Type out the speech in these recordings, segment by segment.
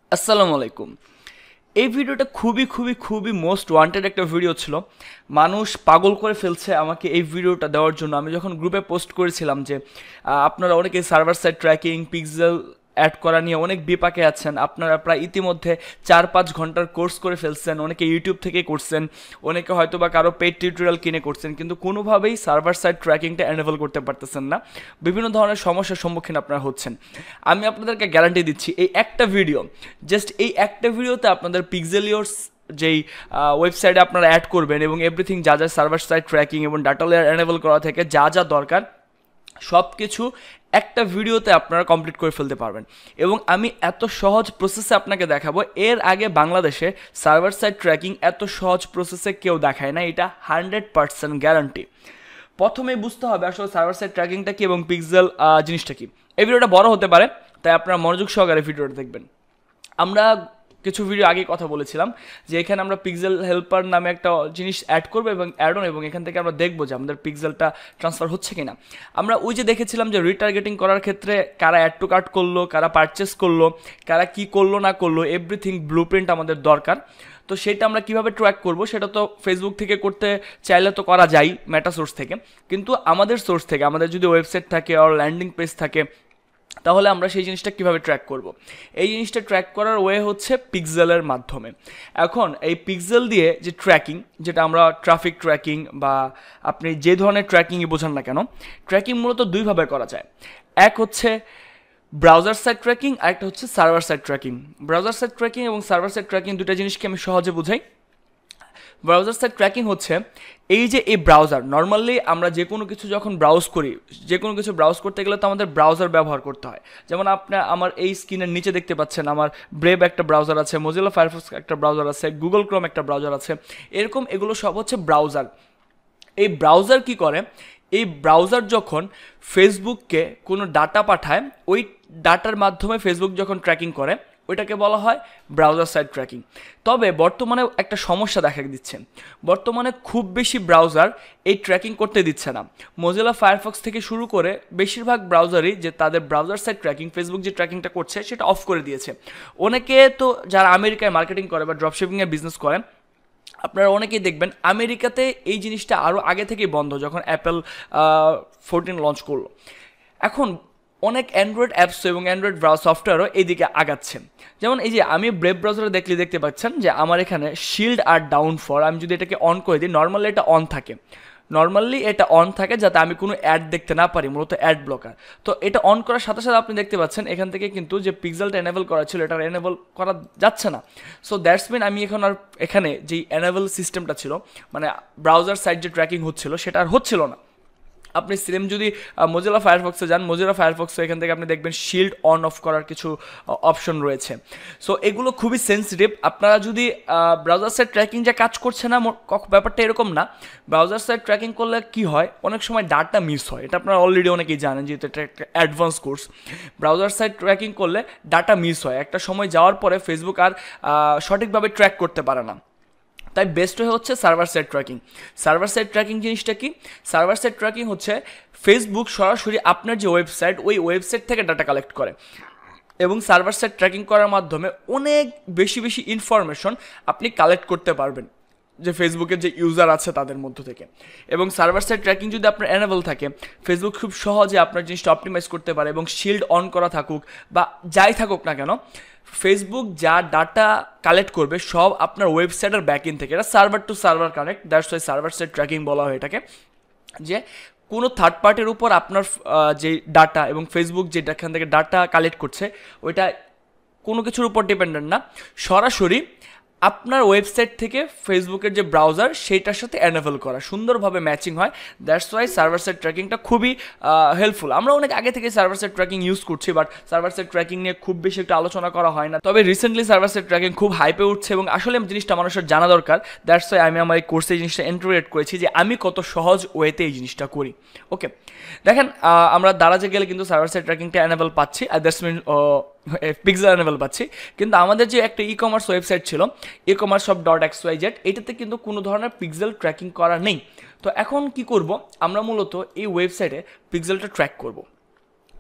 আসসালামু আলাইকুম। এই ভিডিওটা খুবই খুবই খুবই মোস্ট ওয়ান্টেড একটা ভিডিও ছিল। মানুষ পাগল করে ফেলছে আমাকে এই ভিডিওটা দেওয়ার জন্য। আমি যখন গ্রুপে পোস্ট করেছিলাম যে আপনারা অনেকে server side tracking pixel add করা নিয়ে অনেক বিপাকে আছেন, আপনারা প্রায় ইতিমধ্যে 4-5 ঘন্টার কোর্স করে ফেলছেন, অনেকে ইউটিউব থেকে করছেন, অনেকে হয়তো বা কারো পেড টিউটোরিয়াল কিনে করছেন, কিন্তু কোনোভাবেই সার্ভার সাইড ট্র্যাকিংটা এনেবল করতে পারতেছেন না। বিভিন্ন ধরনের সমস্যার সম্মুখীন আপনারা হচ্ছেন। আমি আপনাদেরকে গ্যারান্টি দিচ্ছি, এই একটা ভিডিও, জাস্ট এই একটা ভিডিওতে আপনাদের পিক্সেলিওর যেই ওয়েবসাইটে আপনারা অ্যাড করবেন এবং এভরিথিং যা যা সার্ভার সাইড ট্র্যাকিং এবং ডাটা লেয়ার এনেবল করা থেকে যা যা দরকার সব কিছু একটা ভিডিওতে আপনারা কমপ্লিট করে ফেলতে পারবেন। এবং আমি এত সহজ প্রসেসে আপনাকে দেখাবো, এর আগে বাংলাদেশে সার্ভার সাইড ট্র্যাকিং এত সহজ প্রসেসে কেউ দেখায় না, এটা 100% গ্যারান্টি। প্রথমে বুঝতে হবে আসলে সার্ভার সাইড ট্র্যাকিংটা কি এবং পিক্সেল জিনিসটা কি। এই ভিডিওটা বড় হতে পারে, তাই আপনারা মনোযোগ সহকারে ভিডিওটা দেখবেন। আমরা কিছু ভিডিও আগে কথা বলেছিলাম যে এখানে আমরা পিক্সেল হেল্পার নামে একটা জিনিস অ্যাড করবো এবং অ্যাড অন, এবং এখান থেকে আমরা দেখবো যে আমাদের পিক্সেলটা ট্রান্সফার হচ্ছে কিনা। আমরা ওই যে দেখেছিলাম যে রিটার্গেটিং করার ক্ষেত্রে কারা অ্যাড টু কার্ট করলো, কারা পারচেস করলো, কারা কি করলো না করলো, এভরিথিং ব্লুপ্রিন্ট আমাদের দরকার। তো সেটা আমরা কিভাবে ট্র্যাক করব, সেটা তো ফেসবুক থেকে করতে চাইলে তো করা যায় মেটা সোর্স থেকে, কিন্তু আমাদের সোর্স থেকে, আমাদের যদি ওয়েবসাইট থাকে আর ল্যান্ডিং পেজ থাকে, তাহলে আমরা সেই জিনিসটা কিভাবে ট্র্যাক করব। এই জিনিসটা ট্র্যাক করার ওয়ে হচ্ছে পিক্সেলের মাধ্যমে। এখন এই পিক্সেল দিয়ে যে ট্র্যাকিং, যেটা আমরা ট্রাফিক ট্র্যাকিং বা আপনি যে ধরনের ট্র্যাকিংই বোঝান না কেন, ট্র্যাকিং মূলত দুইভাবে করা যায়। এক হচ্ছে ব্রাউজার সাইড ট্র্যাকিং, আর একটা হচ্ছে server side tracking. Browser side tracking এবং সার্ভার সাইড ট্র্যাকিং দুটো জিনিসকে আমি সহজে বুঝাই। ব্রাউজার সাইড ট্র্যাকিং হচ্ছে এই যে এই ব্রাউজার, নর্মালি আমরা যে কোনো কিছু যখন ব্রাউজ করি, যে কোনো কিছু ব্রাউজ করতে গেলে তো আমাদের ব্রাউজার ব্যবহার করতে হয়। যেমন আপনি আমার এই স্ক্রিনের নিচে দেখতে পাচ্ছেন আমার ব্রেভ একটা ব্রাউজার আছে, মোজিলা ফায়ারফক্স একটা ব্রাউজার আছে, গুগল ক্রোম একটা ব্রাউজার আছে, এরকম এগুলো সব হচ্ছে ব্রাউজার। এই ব্রাউজার কি করে, এই ব্রাউজার যখন ফেসবুককে কোনো ডাটা পাঠায়, ওই ডাটার মাধ্যমে ফেসবুক যখন ট্র্যাকিং করে, ওইটাকে বলা হয় ব্রাউজার সাইড ট্র্যাকিং। তবে বর্তমানে একটা সমস্যা দেখা দিচ্ছে, বর্তমানে খুব বেশি ব্রাউজার এই ট্র্যাকিং করতে দিচ্ছে না। মোজিলা ফায়ারফক্স থেকে শুরু করে বেশিরভাগ ব্রাউজারই যে তাদের ব্রাউজার সাইড ট্র্যাকিং, ফেসবুক যে ট্র্যাকিংটা করছে সেটা অফ করে দিয়েছে। অনেকে তো যারা আমেরিকায় মার্কেটিং করে বা ড্রপশিপিংয়ের বিজনেস করেন, আপনারা অনেকেই দেখবেন আমেরিকাতে এই জিনিসটা আরও আগে থেকেই বন্ধ, যখন অ্যাপেল 14 লঞ্চ করলো। এখন অনেক অ্যান্ড্রয়েড অ্যাপস এবং অ্যান্ড্রয়েড সফটওয়্যারও এইদিকে আগাচ্ছে। যেমন এই যে আমি ব্রেভ ব্রাউজারে দেখতে পাচ্ছেন যে আমার এখানে শিল্ড আর ডাউন ফর, আমি যদি এটাকে অন করে দিই, নর্মালি এটা অন থাকে, নর্মালি এটা অন থাকে যাতে আমি কোনো অ্যাড দেখতে না পারি, মূলত অ্যাড ব্লকার। তো এটা অন করার সাথে সাথে আপনি দেখতে পাচ্ছেন এখান থেকে কিন্তু যে পিক্সেলটা এনেবল করা ছিল এটা এনেবল করা যাচ্ছে না। সো দ্যাটস মিন আমি এখন আর এখানে যেই এনেবল সিস্টেমটা ছিল, মানে ব্রাউজার সাইড যে ট্র্যাকিং হচ্ছিল, সেটা আর হচ্ছিল না। আপনি সেম যদি মোজিলা ফায়ারফক্সে যান, মোজিলা ফায়ারফক্সে এখান থেকে আপনি দেখবেন শিল্ড অন অফ করার কিছু অপশন রয়েছে। সো এগুলো খুবই সেন্সিটিভ। আপনারা যদি ব্রাউজার সাইড ট্র্যাকিং যে কাজ করছে না, ব্যাপারটা এরকম না। ব্রাউজার সাইড ট্র্যাকিং করলে কি হয়, অনেক সময় ডাটা মিস হয়, এটা আপনারা অলরেডি অনেকেই জানেন, যেহেতু এটা একটা advance course. Browser side tracking করলে ডাটা মিস হয়, একটা সময় যাওয়ার পরে ফেসবুক আর সঠিকভাবে ট্র্যাক করতে পারে না। তাই বেস্ট হয়ে হচ্ছে server side tracking. Server side tracking জিনিসটা কি? সার্ভার সাইড ট্র্যাকিং হচ্ছে ফেসবুক সরাসরি আপনার যে ওয়েবসাইট, ওই ওয়েবসাইট থেকে ডাটা কালেক্ট করে এবং সার্ভার সাইড ট্র্যাকিং করার মাধ্যমে অনেক বেশি বেশি ইনফরমেশন আপনি কালেক্ট করতে পারবেন যে ফেসবুকের যে ইউজার আছে তাদের মধ্য থেকে। এবং সার্ভার সাইড ট্র্যাকিং যদি আপনার এনেবল থাকে, ফেসবুক খুব সহজে আপনার জিনিসটা অপটিমাইজ করতে পারে, এবং শিল্ড অন করা থাকুক বা যাই থাকুক না কেন, ফেসবুক যা ডাটা কালেক্ট করবে সব আপনার ওয়েবসাইটের ব্যাকইন থেকে, এটা server to server connect, that's why server side tracking বলা হয় এটাকে। যে কোনো থার্ড পার্টির উপর আপনার যে ডাটা এবং ফেসবুক যে এখান থেকে ডাটা কালেক্ট করছে, ওইটা কোনো কিছুর উপর ডিপেন্ডেন্ট না, সরাসরি আপনার ওয়েবসাইট থেকে ফেসবুকের যে ব্রাউজার সেইটার সাথে এনেবল করা, সুন্দরভাবে ম্যাচিং হয়। দ্যাটস ওয়াই সার্ভার সাইড ট্র্যাকিংটা খুবই হেল্পফুল। আমরা অনেক আগে থেকে সার্ভার সাইড ট্র্যাকিং ইউজ করছি, বাট সার্ভার সাইড ট্র্যাকিং নিয়ে খুব বেশি একটা আলোচনা করা হয় না। তবে রিসেন্টলি সার্ভার সাইড ট্র্যাকিং খুব হাইপে উঠছে এবং আসলে জিনিসটা মানুষের জানা দরকার। দ্যাটস ওয়াই আমি আমার এই কোর্সে এই জিনিসটা ইন্টিগ্রেট করেছি যে আমি কত সহজ ওয়েতে এই জিনিসটা করি। ওকে, দেখেন আমরা দারাজে গেলে কিন্তু সার্ভার সাইড ট্র্যাকিংটা এনেবল পাচ্ছি, আর দ্যাটস মিন পিক্সেল এনেবল পাচ্ছি। কিন্তু আমাদের যে একটা ই কমার্স ওয়েবসাইট ছিল, ecommerce.xyz, এটাতে কিন্তু কোনো ধরনের পিক্সেল ট্র্যাকিং করা নেই। তো এখন কি করব, আমরা মূলত এই ওয়েবসাইটে পিক্সেলটা ট্র্যাক করব।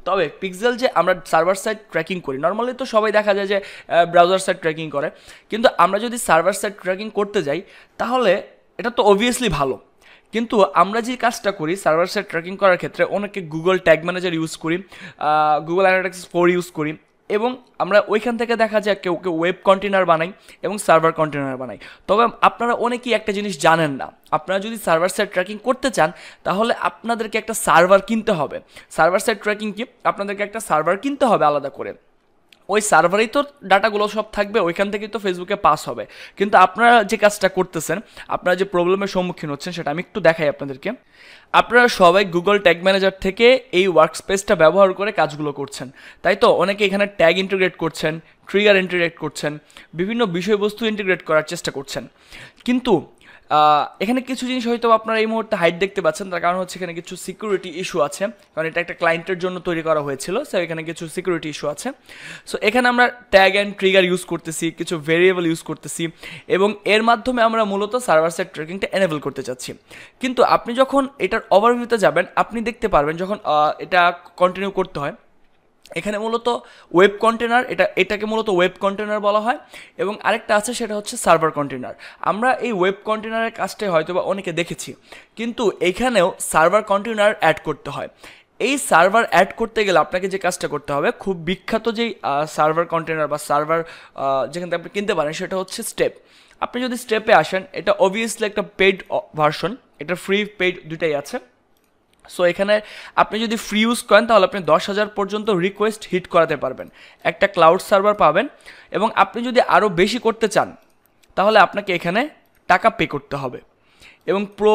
তবে পিক্সেল যে আমরা সার্ভার সাইড ট্র্যাকিং করি, নর্মালি তো সবাই দেখা যায় যে ব্রাউজার সাইড ট্র্যাকিং করে, কিন্তু আমরা যদি সার্ভার সাইড ট্র্যাকিং করতে যাই তাহলে এটা তো অবভিয়াসলি ভালো। কিন্তু আমরা যে কাজটা করি সার্ভার সাইড ট্র্যাকিং করার ক্ষেত্রে অনেকে গুগল ট্যাগ ম্যানেজার ইউজ করি, গুগল অ্যানালিটিক্স 4 ইউজ করি, এবং আমরা ওইখান থেকে দেখা যায় কেউ কেউ ওয়েব কন্টেনার বানাই এবং সার্ভার কন্টেনার বানাই। তবে আপনারা অনেকেই একটা জিনিস জানেন না, আপনারা যদি সার্ভার সাইড ট্র্যাকিং করতে চান তাহলে আপনাদেরকে একটা সার্ভার কিনতে হবে। সার্ভার সাইড ট্র্যাকিং কি, আপনাদেরকে একটা সার্ভার কিনতে হবে আলাদা করে। ওই সার্ভারেই তো ডাটাগুলো সব থাকবে, ওইখান থেকেই তো ফেসবুকে পাস হবে। কিন্তু আপনারা যে কাজটা করতেছেন, আপনারা যে প্রবলেমের সম্মুখীন হচ্ছেন সেটা আমি একটু দেখাই আপনাদেরকে। আপনারা সবাই গুগল ট্যাগ ম্যানেজার থেকে এই ওয়ার্কস্পেসটা ব্যবহার করে কাজগুলো করছেন, তাই তো? অনেকে এখানে ট্যাগ ইন্টিগ্রেট করছেন, ট্রিগার ইন্টিগ্রেট করছেন, বিভিন্ন বিষয়বস্তু ইন্টিগ্রেট করার চেষ্টা করছেন। কিন্তু এখানে কিছু জিনিস হয়তো আপনারা এই মুহূর্তে হাইড দেখতে পাচ্ছেন, তার কারণ হচ্ছে এখানে কিছু সিকিউরিটি ইস্যু আছে, কারণ এটা একটা ক্লায়েন্টের জন্য তৈরি করা হয়েছিল, সো এখানে কিছু সিকিউরিটি ইস্যু আছে। সো এখানে আমরা ট্যাগ অ্যান্ড ট্রিগার ইউজ করতেছি, কিছু ভেরিয়েবল ইউজ করতেছি, এবং এর মাধ্যমে আমরা মূলত সার্ভার সাইড ট্র্যাকিংটা এনেবল করতে চাচ্ছি। কিন্তু আপনি যখন এটার ওভারভিউতে যাবেন, আপনি দেখতে পারবেন যখন এটা কন্টিনিউ করতে হয়, এখানে মূলত ওয়েব কন্টেনার, এটাকে মূলত ওয়েব কন্টেনার বলা হয়, এবং আরেকটা আছে সেটা হচ্ছে সার্ভার কন্টেনার। আমরা এই ওয়েব কন্টেনারের কাজটাই হয়তো বা অনেকে দেখেছি, কিন্তু এখানেও সার্ভার কন্টেনার অ্যাড করতে হয়। এই সার্ভার অ্যাড করতে গেলে আপনাকে যে কাজটা করতে হবে, খুব বিখ্যাত যেই সার্ভার কন্টেনার বা সার্ভার যেখান থেকে আপনি কিনতে পারেন সেটা হচ্ছে স্টেপ। আপনি যদি স্টেপে আসেন, এটা অবভিয়াসলি একটা পেইড ভার্সন, এটা ফ্রি পেইড দুটাই আছে। সো এখানে আপনি যদি ফ্রি ইউজ করেন তাহলে আপনি 10,000 পর্যন্ত রিকোয়েস্ট হিট করাতে পারবেন, একটা ক্লাউড সার্ভার পাবেন। এবং আপনি যদি আরও বেশি করতে চান তাহলে আপনাকে এখানে টাকা পে করতে হবে, এবং প্রো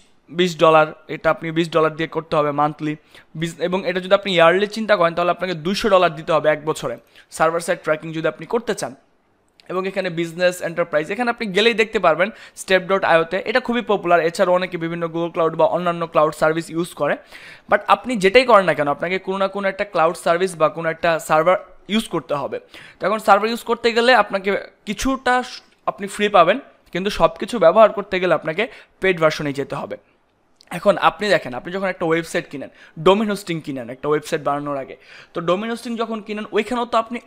$20 এটা আপনি $20 দিয়ে করতে হবে মান্থলি। এবং এটা যদি আপনি ইয়ারলি চিন্তা করেন তাহলে আপনাকে $200 দিতে হবে 1 বছরে সার্ভার সাইড ট্র্যাকিং যদি আপনি করতে চান। এবং এখানে বিজনেস এন্টারপ্রাইজ, এখানে আপনি গেলেই দেখতে পারবেন step.io-তে এটা খুবই পপুলার। এছাড়াও অনেকে বিভিন্ন গুগল ক্লাউড বা অন্যান্য ক্লাউড সার্ভিস ইউজ করে। বাট আপনি যেটাই করেন না কেন, আপনাকে কোনো না কোনো একটা ক্লাউড সার্ভিস বা কোনো একটা সার্ভার ইউজ করতে হবে। তখন সার্ভার ইউজ করতে গেলে আপনাকে কিছুটা আপনি ফ্রি পাবেন, কিন্তু সব কিছু ব্যবহার করতে গেলে আপনাকে পেড ভার্সনেই যেতে হবে। এখন আপনি দেখেন, আপনি যখন একটা ওয়েবসাইট কিনেন, ডোমেন হোস্টিং কিনেন একটা ওয়েবসাইট বানানোর আগে, তো ডোমেন হোস্টিং যখন কিনেন ওইখানেও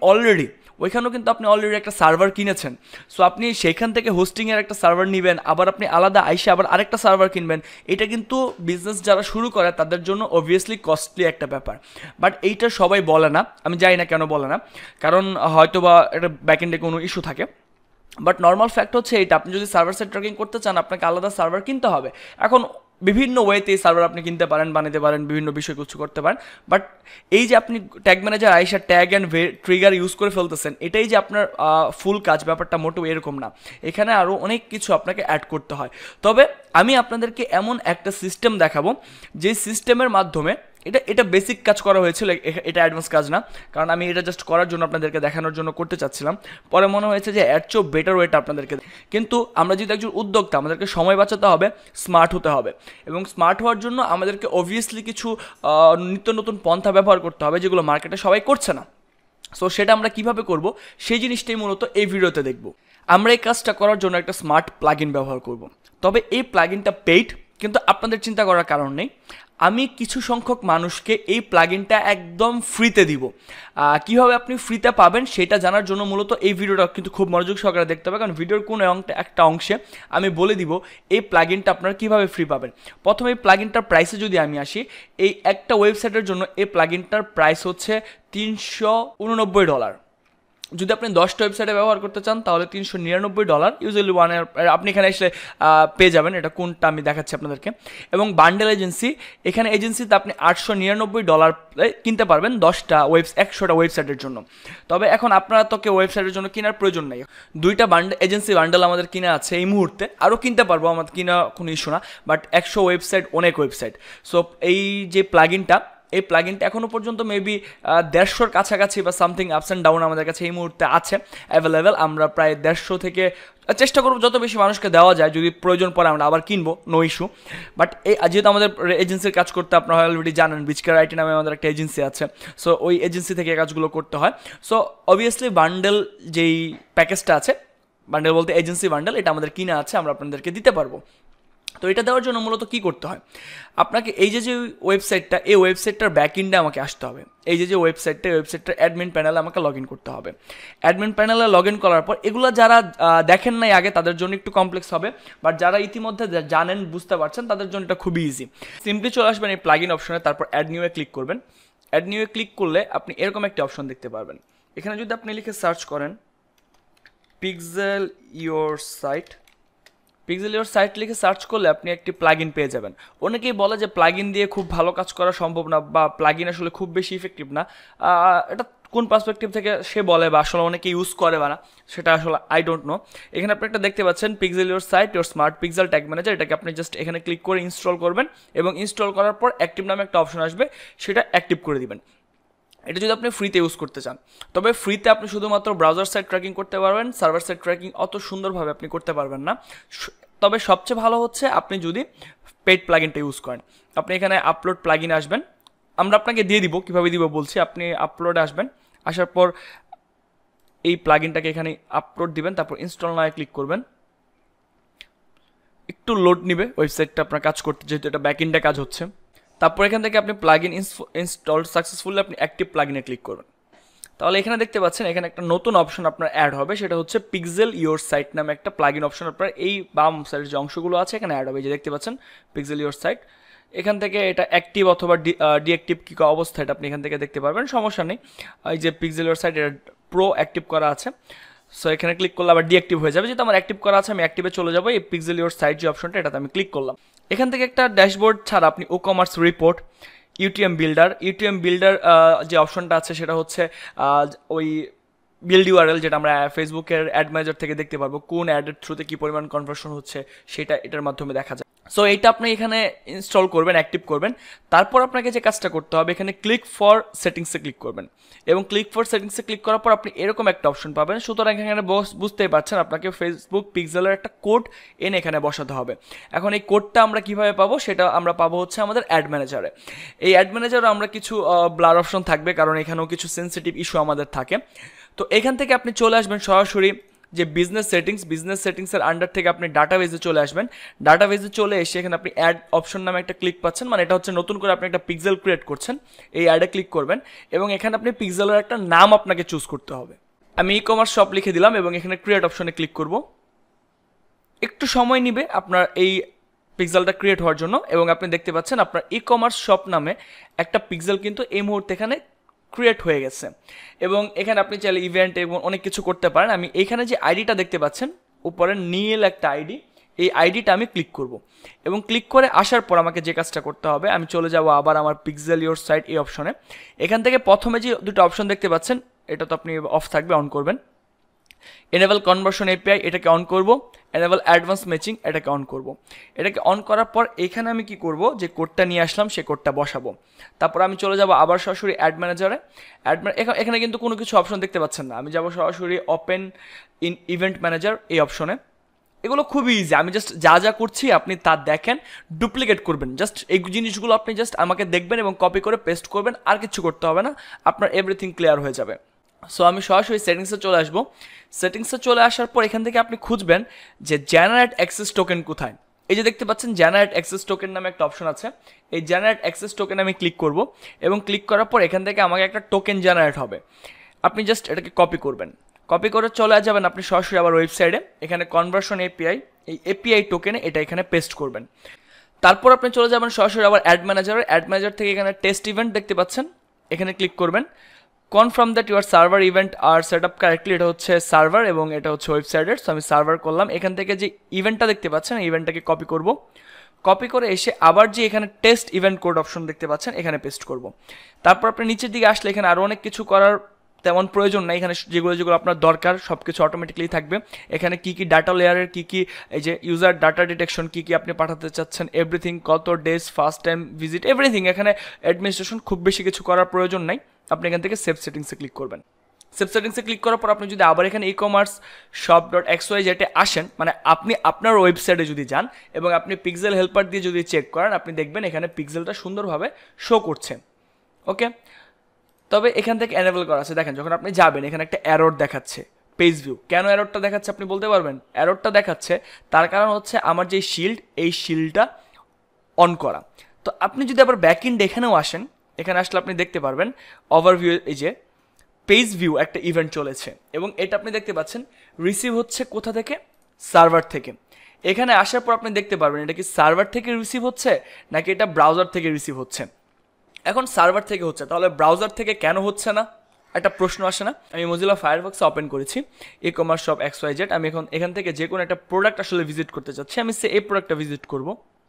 কিন্তু আপনি অলরেডি একটা সার্ভার কিনেছেন। সো আপনি সেইখান থেকে হোস্টিংয়ের একটা সার্ভার নেবেন, আবার আপনি আলাদা আইসে আবার আরেকটা সার্ভার কিনবেন। এটা কিন্তু বিজনেস যারা শুরু করে তাদের জন্য অবভিয়াসলি কস্টলি একটা ব্যাপার। বাট এইটা সবাই বলে না, আমি জানি না কেন বলে না, কারণ হয়তো বা এটা ব্যাকএন্ডে কোনো ইস্যু থাকে। বাট নর্মাল ফ্যাক্ট হচ্ছে এইটা, আপনি যদি সার্ভার সাইড ট্র্যাকিং করতে চান আপনাকে আলাদা সার্ভার কিনতে হবে। এখন বিভিন্ন ওয়েতে এই সার্ভার আপনি কিনতে পারেন, বানাতে পারেন, বিভিন্ন বিষয় কিছু করতে পারেন। বাট এই যে আপনি ট্যাগ ম্যানেজার আইসা ট্যাগ অ্যান্ড ট্রিগার ইউজ করে ফেলতেছেন, এটাই যে আপনার ফুল কাজ, ব্যাপারটা মোটেও এরকম না। এখানে আরও অনেক কিছু আপনাকে অ্যাড করতে হয়। তবে আমি আপনাদেরকে এমন একটা সিস্টেম দেখাবো যে সিস্টেমের মাধ্যমে এটা বেসিক কাজ করা হয়েছিল, এটা অ্যাডভান্স কাজ না, কারণ আমি এটা জাস্ট করার জন্য আপনাদেরকে দেখানোর জন্য করতে চাচ্ছিলাম। পরে মনে হয়েছে যে এর চেয়েও বেটার ওয়েটা আপনাদেরকে। কিন্তু আমরা যদি একজন উদ্যোক্তা, আমাদেরকে সময় বাঁচাতে হবে, স্মার্ট হতে হবে, এবং স্মার্ট হওয়ার জন্য আমাদেরকে অবভিয়াসলি কিছু নিত্য নতুন পন্থা ব্যবহার করতে হবে যেগুলো মার্কেটে সবাই করছে না। সো সেটা আমরা কিভাবে করব সেই জিনিসটাই মূলত এই ভিডিওতে দেখব। আমরা এই কাজটা করার জন্য একটা স্মার্ট প্লাগইন ব্যবহার করব। তবে এই প্লাগইনটা পেইড, কিন্তু আপনাদের চিন্তা করার কারণ নেই, আমি কিছু সংখ্যক মানুষকে এই প্লাগইনটা একদম ফ্রিতে দিব। কীভাবে আপনি ফ্রিতে পাবেন সেটা জানার জন্য মূলত এই ভিডিওটা কিন্তু খুব মনোযোগ সহকারে দেখতে হবে, কারণ ভিডিওর কোনো একটা অংশে আমি বলে দিব এই প্লাগইনটা আপনারা কীভাবে ফ্রি পাবেন। প্রথমে এই প্লাগইনটার প্রাইসে যদি আমি আসি, এই একটা ওয়েবসাইটের জন্য এই প্লাগইনটার প্রাইস হচ্ছে $389। যদি আপনি 10টা ওয়েবসাইটে ব্যবহার করতে চান তাহলে $399, ইউজুয়ালি আপনি এখানে এসে পেয়ে যাবেন। এটা কোনটা আমি দেখাচ্ছি আপনাদেরকে। এবং বান্ডেল এজেন্সি, এখানে এজেন্সিতে আপনি $899 কিনতে পারবেন 100টা ওয়েবসাইটের জন্য। তবে এখন আপনারা তো কেউ ওয়েবসাইটের জন্য কেনার প্রয়োজন নেই, 2টা এজেন্সি বান্ডেল আমাদের কিনা আছে এই মুহূর্তে, আরও কিনতে পারবো, আমাদের কিনা কোনো ইস্যু না। বাট 100 ওয়েবসাইট অনেক ওয়েবসাইট। সো এই যে প্লাগইনটা, এই প্লাগইনটা এখনও পর্যন্ত মেবি 150-র কাছাকাছি বা সামথিং আপস অ্যান্ড ডাউন আমাদের কাছে এই মুহূর্তে আছে অ্যাভেলেবেল। আমরা প্রায় 150 থেকে চেষ্টা করবো যত বেশি মানুষকে দেওয়া যায়, যদি প্রয়োজন পড়ে আমরা আবার কিনবো, নো ইস্যু। বাট এই যেহেতু আমাদের এজেন্সির কাজ করতে আপনারা অলরেডি জানেন, বিচকার আইটি নামে আমাদের একটা এজেন্সি আছে, সো ওই এজেন্সি থেকে কাজগুলো করতে হয়। সো অবভিয়াসলি বান্ডেল যেই প্যাকেজটা আছে, বান্ডেল বলতে এজেন্সি বান্ডেল, এটা আমাদের কিনা আছে, আমরা আপনাদেরকে দিতে পারবো। তো এটা দেওয়ার জন্য মূলত কী করতে হয়, আপনাকে এই যে ওয়েবসাইটটা, এই ওয়েবসাইটটার ব্যাকএন্ডে আমাকে আসতে হবে। এই যে ওয়েবসাইটটা, এই ওয়েবসাইটটার অ্যাডমিন প্যানেলে আমাকে লগ ইন করতে হবে। অ্যাডমিন প্যানেলে লগ ইন করার পর এগুলো যারা দেখেন নাই আগে তাদের জন্য একটু কমপ্লেক্স হবে, বাট যারা ইতিমধ্যে জানেন, বুঝতে পারছেন, তাদের জন্য এটা খুবই ইজি। সিম্পলি চলে আসবেন এই প্লাগ ইন অপশনে, তারপর অ্যাড নিউয়ে ক্লিক করবেন। অ্যাড নিউয়ে ক্লিক করলে আপনি এরকম একটা অপশন দেখতে পারবেন। এখানে যদি আপনি লিখে সার্চ করেন pixel your site, pixel your site লিখে সার্চ করলে আপনি একটি প্লাগ ইন পেয়ে যাবেন। অনেকেই বলে যে প্লাগ ইন দিয়ে খুব ভালো কাজ করা সম্ভব না, বা প্লাগ ইন আসলে খুব বেশি ইফেক্টিভ না। এটা কোন পার্সপেক্টিভ থেকে সে বলে, বা আসলে অনেকে ইউজ করে বা না, সেটা আসলে আই ডোন্ট নো। এখানে আপনি একটা দেখতে পাচ্ছেন pixel your site your smart pixel tag manager, এটাকে আপনি জাস্ট এখানে ক্লিক করে ইনস্টল করবেন, এবং ইনস্টল করার পর অ্যাক্টিভ নামে একটা অপশন আসবে, সেটা অ্যাক্টিভ করে দিবেন। এটা যদি আপনি ফ্রিতে ইউজ করতে চান, তবে ফ্রিতে আপনি শুধুমাত্র ব্রাউজার সাইট ট্র্যাকিং করতে পারবেন, সার্ভার সাইট ট্র্যাকিং অত সুন্দরভাবে আপনি করতে পারবেন না। তবে সবচেয়ে ভালো হচ্ছে আপনি যদি পেড প্লাগইনটা ইউজ করেন। আপনি এখানে আপলোড প্লাগইন আসবেন, আমরা আপনাকে দিয়ে দিব, কীভাবে দিব বলছি। আপনি আপলোডে আসবেন, আসার পর এই প্লাগইনটাকে এখানে আপলোড দিবেন, তারপর ইনস্টল নাও ক্লিক করবেন। একটু লোড নিবে ওয়েবসাইটটা আপনার কাজ করতে, যেহেতু এটা ব্যাকএন্ডে কাজ হচ্ছে। তারপর এখান থেকে আপনি প্লাগইন ইনস্টল সাকসেসফুলি, আপনি অ্যাক্টিভ প্লাগইনে ক্লিক করবেন। তাহলে এখানে দেখতে পাচ্ছেন এখানে একটা নতুন অপশন আপনার অ্যাড হবে, সেটা হচ্ছে পিক্সেল ইওর সাইট নামে একটা প্লাগইন অপশন আপনার এই বাম সাইডের যে অংশগুলো আছে এখানে অ্যাড হবে। যে দেখতে পাচ্ছেন পিক্সেল ইওর সাইট, এখান থেকে এটা অ্যাক্টিভ অথবা ডিঅ্যাক্টিভ কী অবস্থা এটা আপনি এখান থেকে দেখতে পারবেন, সমস্যা নেই। এই যে পিক্সেল ইওর সাইট, এটা প্রো অ্যাক্টিভ করা আছে, সো এখানে ক্লিক করলে আবার ডিঅ্যাক্টিভ হয়ে যাবে। যেহেতু আমার অ্যাক্টিভ করা আছে, আমি অ্যাক্টিভে চলে যাবো। এই পিক্সেল ইওর সাইট যে অপশনটা, এটাতে আমি ক্লিক করলাম। এখান থেকে একটা ড্যাশবোর্ড ছাড়া আপনি ecommerce report, UTM builder যে অপশনটা আছে সেটা হচ্ছে ওই বিল্ড ইউআরএল, যেটা আমরা ফেসবুকের অ্যাড ম্যানেজার থেকে দেখতে পারবো, কোন অ্যাডের থ্রুতে কী পরিমাণ কনভার্সন হচ্ছে সেটা এটার মাধ্যমে দেখা যায়। সো এইটা আপনি এখানে ইনস্টল করবেন, অ্যাক্টিভ করবেন। তারপর আপনাকে যে কাজটা করতে হবে, এখানে ক্লিক ফর সেটিংসে ক্লিক করবেন, এবং ক্লিক ফর সেটিংসে ক্লিক করার পর আপনি এরকম একটা অপশন পাবেন। সুতরাং এখানে বুঝতেই পারছেন আপনাকে ফেসবুক পিক্সেলের একটা কোড এনে এখানে বসাতে হবে। এখন এই কোডটা আমরা কিভাবে পাবো, সেটা আমরা পাবো হচ্ছে আমাদের অ্যাড ম্যানেজারে। এই অ্যাড ম্যানেজারে আমরা কিছু ব্লার অপশন থাকবে, কারণ এখানেও কিছু সেন্সিটিভ ইস্যু আমাদের থাকে। তো এখান থেকে আপনি চলে আসবেন সরাসরি যে বিজনেস সেটিংসের আন্ডার থেকে আপনি ডাটাবেজে চলে আসবেন। ডাটাবেজে চলে এসে এখানে আপনি অ্যাড অপশন নামে একটা ক্লিক পাচ্ছেন, মানে এটা হচ্ছে নতুন করে আপনি একটা পিক্সেল ক্রিয়েট করছেন, এই অ্যাডে ক্লিক করবেন, এবং এখানে আপনি পিক্সেলের একটা নাম আপনাকে চুজ করতে হবে। আমি ই কমার্স শপ লিখে দিলাম, এবং এখানে ক্রিয়েট অপশনে ক্লিক করব। একটু সময় নিবে আপনার এই পিক্সেলটা ক্রিয়েট হওয়ার জন্য, এবং আপনি দেখতে পাচ্ছেন আপনার ই কমার্স শপ নামে একটা পিক্সেল কিন্তু এই মুহূর্তে এখানে ক্রিয়েট হয়ে গেছে। এবং এখানে আপনি চাইলে ইভেন্ট এবং অনেক কিছু করতে পারেন। আমি এখানে যে আইডিটা দেখতে পাচ্ছেন উপরে নীল একটা আইডি, এই আইডিটা আমি ক্লিক করব, এবং ক্লিক করে আসার পর আমাকে যে কাজটা করতে হবে, আমি চলে যাব আবার আমার পিক্সেল ইওর সাইট এই অপশনে। এখান থেকে প্রথমে যে দুটো অপশন দেখতে পাচ্ছেন, এটা তো আপনি অফ থাকবে, অন করবেন। এনেবল কনভার্সন এপিআই, এটাকে অন করব। এনেবল অ্যাডভান্স ম্যাচিং, এটাকে অন করব। এটাকে অন করার পর এখানে আমি কি করব, যে কোডটা নিয়ে আসলাম সে কোডটা বসাবো। তারপর আমি চলে যাব আবার সরাসরি অ্যাড ম্যানেজারে। এখানে কিন্তু কোনো কিছু অপশন দেখতে পাচ্ছেন না, আমি যাব সরাসরি ওপেন ইন ইভেন্ট ম্যানেজার এই অপশনে। এগুলো খুবই ইজি, আমি জাস্ট যা যা করছি আপনি তা দেখেন, ডুপ্লিকেট করবেন। জাস্ট এই জিনিসগুলো আপনি জাস্ট আমাকে দেখবেন এবং কপি করে পেস্ট করবেন, আর কিছু করতে হবে না, আপনার এভরিথিং ক্লিয়ার হয়ে যাবে। সো আমি সরাসরি সেটিংসে চলে আসবো। সেটিংসে চলে আসার পর এখান থেকে আপনি খুঁজবেন যে জেনারেট অ্যাক্সেস টোকেন কোথায়। এই যে দেখতে পাচ্ছেন জেনারেট অ্যাক্সেস টোকেন নামে একটা অপশন আছে, এই জেনারেট অ্যাক্সেস টোকেন আমি ক্লিক করব, এবং ক্লিক করার পর এখান থেকে আমাকে একটা টোকেন জেনারেট হবে। আপনি জাস্ট এটাকে কপি করবেন, কপি করে চলে যাবেন আপনি সরাসরি আবার ওয়েবসাইটে, এখানে কনভার্সন এপিআই, এই এপিআই টোকেনে এটা এখানে পেস্ট করবেন। তারপর আপনি চলে যাবেন সরাসরি আবার অ্যাড ম্যানেজার থেকে এখানে টেস্ট ইভেন্ট দেখতে পাচ্ছেন, এখানে ক্লিক করবেন। Confirm that your server event are set up correctly, এটা হচ্ছে সার্ভার এবং এটা হচ্ছে ওয়েবসাইটের। সো আমি সার্ভার করলাম। এখান থেকে যে ইভেন্টটা দেখতে পাচ্ছেন, ইভেন্টটাকে কপি করব, কপি করে এসে আবার যে এখানে টেস্ট ইভেন্ট কোড অপশন দেখতে পাচ্ছেন এখানে পেস্ট করব। তারপর আপনি নিচের দিকে আসলে এখানে আরও অনেক কিছু করার তেমন প্রয়োজন নাই, এখানে যেগুলো আপনার দরকার সব কিছু অটোমেটিক্যালি থাকবে। এখানে কী কী ডাটা লেয়ারের কী কী, এই যে ইউজার ডাটা ডিটেকশন কী কী আপনি পাঠাতে চাচ্ছেন, এভরিথিং, কত days, first time visit, everything. এখানে অ্যাডমিনিস্ট্রেশন খুব বেশি কিছু করার প্রয়োজন নাই। আপনি এখান থেকে সেভ সেটিংসে ক্লিক করবেন। সেভ সেটিংসে ক্লিক করার পর আপনি যদি আবার এখানে ecommerce shop dot X Y যেটা আসেন, মানে আপনি আপনার ওয়েবসাইটে যদি যান এবং আপনি পিক্সেল হেল্পার দিয়ে যদি চেক করেন, আপনি দেখবেন এখানে পিক্সেলটা সুন্দরভাবে শো করছে। ওকে, তবে এখান থেকে এনেবল করা আছে, দেখেন যখন আপনি যাবেন এখানে একটা এরর দেখাচ্ছে, পেজ ভিউ। কেন এররটা দেখাচ্ছে আপনি বলতে পারবেন? এররটা দেখাচ্ছে তার কারণ হচ্ছে আমার যে শিল্ড, এই শিল্ডটা অন করা। তো আপনি যদি আবার ব্যাক ইন্ড এখানেও আসেন, এখানে আসলে আপনি দেখতে পারবেন ওভারভিউ, এই যে পেজ ভিউ একটা ইভেন্ট চলেছে এবং এটা আপনি দেখতে পাচ্ছেন রিসিভ হচ্ছে কোথা থেকে? সার্ভার থেকে। এখানে আসার পর আপনি দেখতে পারবেন এটা কি সার্ভার থেকে রিসিভ হচ্ছে নাকি এটা ব্রাউজার থেকে রিসিভ হচ্ছে। এখন সার্ভার থেকে হচ্ছে, তাহলে ব্রাউজার থেকে কেন হচ্ছে না? একটা প্রশ্ন আসে না? আমি মজিলা ফায়ারফক্সে ওপেন করেছি ই কমার্স শপ XYZ। আমি এখন এখান থেকে যে কোনো একটা প্রোডাক্ট আসলে ভিজিট করতে চাচ্ছি, আমি এই প্রোডাক্টটা ভিজিট করব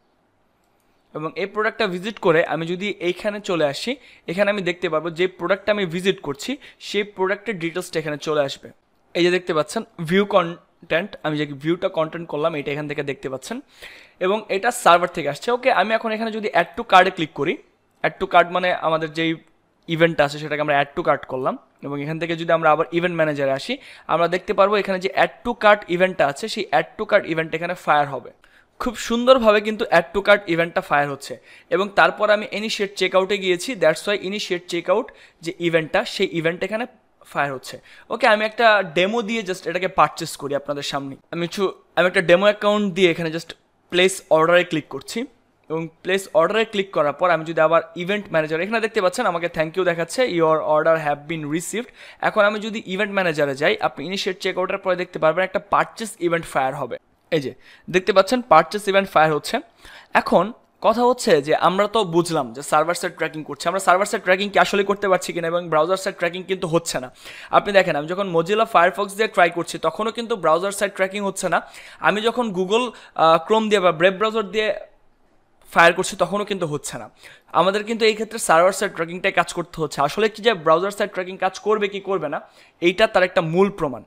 এবং এই প্রোডাক্টটা ভিজিট করে আমি যদি এইখানে চলে আসি, এখানে আমি দেখতে পারবো যে প্রোডাক্টটা আমি ভিজিট করছি সেই প্রোডাক্টের ডিটেলসটা এখানে চলে আসবে। এই যে দেখতে পাচ্ছেন ভিউ কন্টেন্ট, আমি যে ভিউটা কন্টেন্ট করলাম এটা এখান থেকে দেখতে পাচ্ছেন এবং এটা সার্ভার থেকে আসছে। ওকে, আমি এখন এখানে যদি অ্যাড টু কার্ডে ক্লিক করি, অ্যাড টু কার্ড মানে আমাদের যেই ইভেন্টটা আছে সেটাকে আমরা অ্যাড টু কার্ট করলাম এবং এখান থেকে যদি আমরা আবার ইভেন্ট ম্যানেজারে আসি, আমরা দেখতে পারবো এখানে যে অ্যাড টু কার্ট ইভেন্টটা আছে সেই অ্যাড টু কার্ট ইভেন্ট এখানে ফায়ার হবে। খুব সুন্দরভাবে কিন্তু অ্যাড টু কার্ট ইভেন্টটা ফায়ার হচ্ছে এবং তারপর আমি ইনিশিয়েট চেকআউটে গিয়েছি, দ্যাটস ওয়াই ইনিশিয়েট চেকআউট যে ইভেন্টটা সেই ইভেন্ট এখানে ফায়ার হচ্ছে। ওকে, আমি একটা ডেমো দিয়ে জাস্ট এটাকে পারচেস করি আপনাদের সামনে। আমি একটা ডেমো অ্যাকাউন্ট দিয়ে এখানে জাস্ট প্লেস অর্ডারে ক্লিক করছি এবং প্লেস অর্ডারে ক্লিক করার পর আমি যদি আবার ইভেন্ট ম্যানেজার, এখানে দেখতে পাচ্ছেন আমাকে থ্যাংক ইউ দেখাচ্ছে, your order have been received. এখন আমি যদি ইভেন্ট ম্যানেজারে যাই, আপনি ইনিশিয়েট চেকআউটের পরে দেখতে পারবেন একটা পারচেস ইভেন্ট ফায়ার হবে। এই যে দেখতে পাচ্ছেন পারচেস ইভেন্ট ফায়ার হচ্ছে। এখন কথা হচ্ছে যে আমরা তো বুঝলাম যে সার্ভার সাইড ট্র্যাকিং করছে, আমরা সার্ভার সাইড ট্র্যাকিং কি আসলে করতে পারছি কিনা এবং ব্রাউজার সাইড ট্র্যাকিং কিন্তু হচ্ছে না। আপনি দেখেন আমি যখন মজিলা ফায়ারফক্স দিয়ে ট্রাই করছি তখনও কিন্তু ব্রাউজার সাইড ট্র্যাকিং হচ্ছে না। আমি যখন গুগল ক্রোম দিয়ে বা ব্রেভ ব্রাউজার দিয়ে ফায়ার করছি তখনও কিন্তু হচ্ছে না। আমাদের কিন্তু এই ক্ষেত্রে সার্ভার সাইড ট্র্যাকিংটাই কাজ করতে হচ্ছে। আসলে কি যে ব্রাউজার সাইড ট্র্যাকিং কাজ করবে কি করবে না এইটা তার একটা মূল প্রমাণ।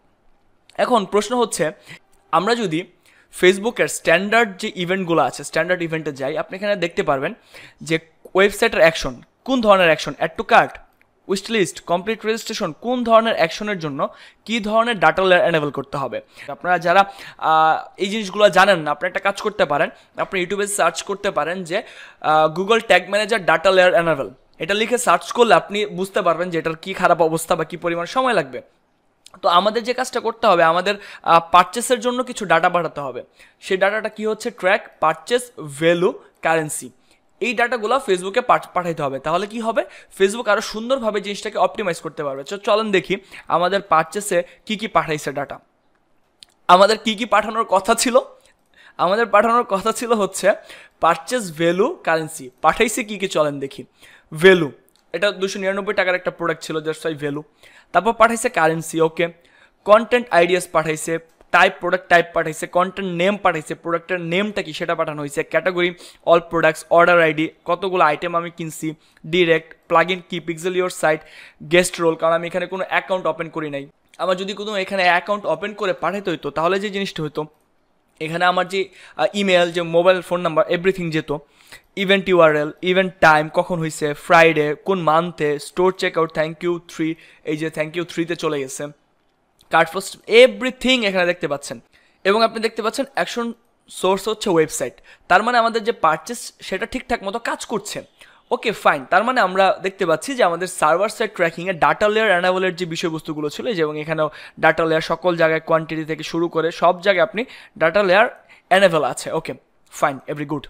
এখন প্রশ্ন হচ্ছে, আমরা যদি ফেসবুকের স্ট্যান্ডার্ড যে ইভেন্টগুলো আছে স্ট্যান্ডার্ড ইভেন্টে যাই, আপনি এখানে দেখতে পারবেন যে ওয়েবসাইটের অ্যাকশন, কোন ধরনের action, add to cart, wish list, complete registration, কোন ধরনের অ্যাকশনের জন্য কী ধরনের ডাটা লেয়ার এনেবল করতে হবে। আপনারা যারা এই জিনিসগুলো জানেন না, আপনি একটা কাজ করতে পারেন, আপনি ইউটিউবে সার্চ করতে পারেন যে Google tag manager data layer enable, এটা লিখে সার্চ করলে আপনি বুঝতে পারবেন যে এটার কী খারাপ অবস্থা বা কী পরিমাণ সময় লাগবে। তো আমাদের যে কাজটা করতে হবে, আমাদের পারচেসের জন্য কিছু ডাটা পাঠাতে হবে। সেই ডাটাটা কি হচ্ছে? Track, purchase, value, currency. এই ডাটাগুলো ফেসবুকে পাঠাইতে হবে। তাহলে কি হবে? ফেসবুক আরও সুন্দরভাবে জিনিসটাকে অপটিমাইজ করতে পারবে। চলেন দেখি আমাদের পারচেসে কি কি পাঠাইছে ডাটা। আমাদের কি কি পাঠানোর কথা ছিল? আমাদের পাঠানোর কথা ছিল হচ্ছে পারচেস, ভ্যালু, কারেন্সি। পাঠাইছে কি কি চলেন দেখি। ভ্যালু, এটা 299 টাকার একটা প্রোডাক্ট ছিল, জাস্ট ওই ভ্যালু। তারপর পাঠাইছে কারেন্সি, ওকে। কন্টেন্ট আইডিয়াস পাঠাইছে, টাইপ, প্রোডাক্ট টাইপ পাঠাইছে, কন্টেন্ট নেম পাঠাইছে, প্রোডাক্টের নেমটা কি সেটা পাঠানো হয়েছে, category, all products, order ID, কতগুলো আইটেম আমি কিনছি, ডিরেক্ট, প্লাগ ইন কি, pixel your site, guest role, কারণ আমি এখানে কোনো অ্যাকাউন্ট ওপেন করি নাই। আমার যদি কোনো এখানে অ্যাকাউন্ট ওপেন করে পাঠাইতে হইতো তাহলে যে জিনিসটা হইতো, এখানে আমার যে ইমেল, যে মোবাইল ফোন নাম্বার, এভরিথিং যেত, ইভেন্ট ইউআরএল, ইভেন্ট টাইম কখন হয়েছে, ফ্রাইডে, কোন মান্থে, স্টোর চেকআউট, থ্যাংক ইউ 3, এই যে থ্যাংক ইউ 3-তে চলে গেছে, কার্ড ফার্স্ট, এভরিথিং এখানে দেখতে পাচ্ছেন। এবং আপনি দেখতে পাচ্ছেন অ্যাকশন সোর্স হচ্ছে ওয়েবসাইট। তার মানে আমাদের যে পারচেস সেটা ঠিকঠাক মতো কাজ করছে। ওকে ফাইন, তার মানে আমরা দেখতে পাচ্ছি যে আমাদের সার্ভার সাইড ট্র্যাকিংয়ে ডাটা লেয়ার অ্যানাবলের যে বিষয়বস্তুগুলো ছিল, এবং এখানেও ডাটা লেয়ার সকল জায়গায় কোয়ান্টিটি থেকে শুরু করে সব জায়গায় আপনি ডাটা লেয়ার অ্যানাবল আছে। Okay fine, every good.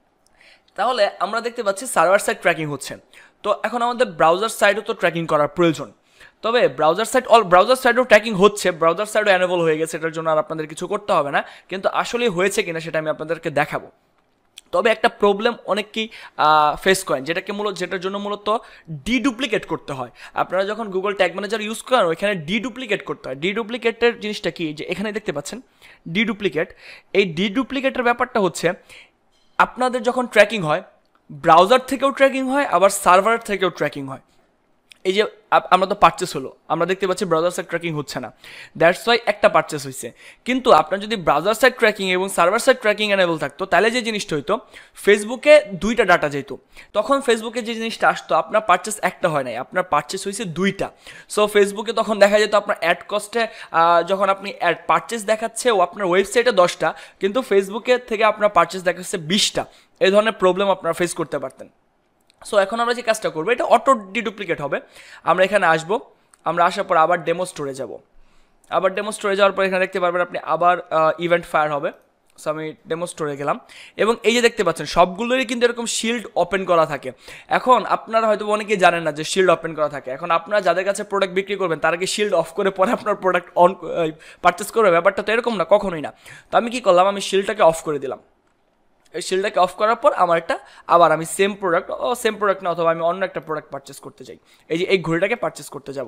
তাহলে আমরা দেখতে পাচ্ছি সার্ভার সাইড ট্র্যাকিং হচ্ছে। তো এখন আমাদের ব্রাউজার সাইডও তো ট্র্যাকিং করার প্রয়োজন। তবে ব্রাউজার সাইডও ট্র্যাকিং হচ্ছে, ব্রাউজার সাইডও অ্যানেবল হয়ে গেছে, এটার জন্য আর আপনাদের কিছু করতে হবে না। কিন্তু আসলে হয়েছে কিনা সেটা আমি আপনাদেরকে দেখাবো। তবে একটা প্রবলেম অনেকেই ফেস করেন, যেটার জন্য মূলত ডিডুপ্লিকেট করতে হয়। আপনারা যখন গুগল ট্যাগ ম্যানেজার ইউজ করেন ওইখানে ডিডুপ্লিকেট করতে হয়। ডিডুপ্লিকেটের জিনিসটা কি, যে এখানে দেখতে পাচ্ছেন ডিডুপ্লিকেট। এই ডিডুপ্লিকেটের ব্যাপারটা হচ্ছে আপনাদের যখন ট্র্যাকিং হয়, ব্রাউজার থেকেও ট্র্যাকিং হয়, আবার সার্ভার থেকেও ট্র্যাকিং হয়। এই যে আমরা তো পারচেস হলো, আমরা দেখতে পাচ্ছি ব্রাউজার সাইড ট্র্যাকিং হচ্ছে না, দ্যাটস ওয়াই একটা পারচেস হয়েছে। কিন্তু আপনার যদি ব্রাউজার সাইড ট্র্যাকিং এবং সার্ভার সাইড ট্র্যাকিং এনেবল থাকতো তাহলে যে জিনিসটা হইতো, ফেসবুকে দুইটা ডাটা যেত। তখন ফেসবুকে যে জিনিসটা আসতো, আপনার পারচেস একটা হয় নাই, আপনার পারচেস হয়েছে দুইটা। সো ফেসবুকে তখন দেখা যেত আপনার অ্যাড কস্টে যখন আপনি অ্যাড পারচেস দেখাচ্ছে ও আপনার ওয়েবসাইটে 10টা, কিন্তু ফেসবুকে থেকে আপনার পারচেস দেখাচ্ছে 20টা। এই ধরনের প্রবলেম আপনারা ফেস করতে পারতেন। সো এখন আমরা যে কাজটা করবো, এটা অটো ডিডুপ্লিকেট হবে। আমরা এখানে আসবো, আমরা আসার পর আবার ডেমো স্টোরে যাব। আবার ডেমো স্টোরে যাওয়ার পর এখানে দেখতে পারবেন আপনি আবার ইভেন্ট ফায়ার হবে। সো আমি ডেমো স্টোরে গেলাম এবং এই যে দেখতে পাচ্ছেন সবগুলোরই কিন্তু এরকম শিল্ড ওপেন করা থাকে। এখন আপনারা হয়তো অনেকেই জানেন না যে শিল্ড ওপেন করা থাকে। এখন আপনারা যাদের কাছে প্রোডাক্ট বিক্রি করবেন তারা কি শিল্ড অফ করে পরে আপনার প্রোডাক্ট পারচেস করবে? ব্যাপারটা তো এরকম না, কখনোই না। তো আমি কি করলাম, আমি শিল্ডটাকে অফ করে দিলাম। এই শিল্ডটাকে অফ করার পর আমার একটা আবার আমি সেম প্রোডাক্ট না, অথবা আমি অন্য একটা প্রোডাক্ট পারচেস করতে চাই, এই যে এই ঘড়িটাকে পারচেস করতে যাব।